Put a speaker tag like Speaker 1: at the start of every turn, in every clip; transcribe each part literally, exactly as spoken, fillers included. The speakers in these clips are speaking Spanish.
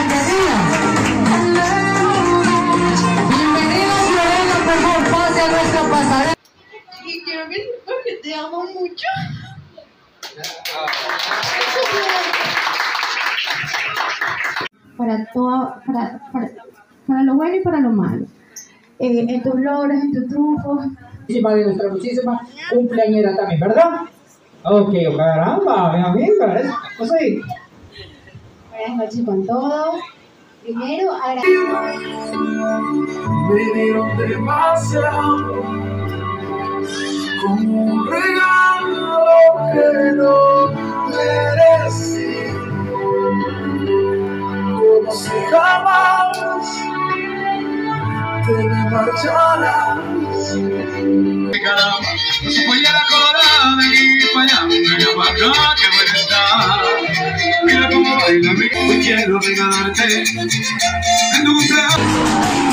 Speaker 1: bienvenida. Bienvenida, Lorena, por favor, pase a nuestra pasarela.
Speaker 2: Y quiero que sepas que te amo mucho. Para, todo, para, para, para lo bueno y para lo malo. Eh, en tus logros, en tus triunfos.
Speaker 3: De nuestra muchísima cumpleañera también, ¿verdad? Ok, caramba, mi amiga, ¿eh? Pues sí.
Speaker 2: Buenas noches con todos. Primero, agradecer.
Speaker 4: Me dieron demasiado, como un regalo que no merecí, como si jamás te me marcharas. Caramba, si fuera colorada de aquí para allá, venga para acá que buena está. Mira cómo baila, mi hoy quiero regalarte en tu cumpleaños.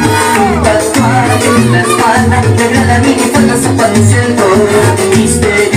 Speaker 5: La espalda, negra la mini falda, zapatos y el todo. Viste